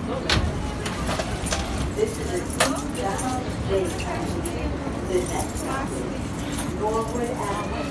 This is a down day. The next stop is Norwood Avenue.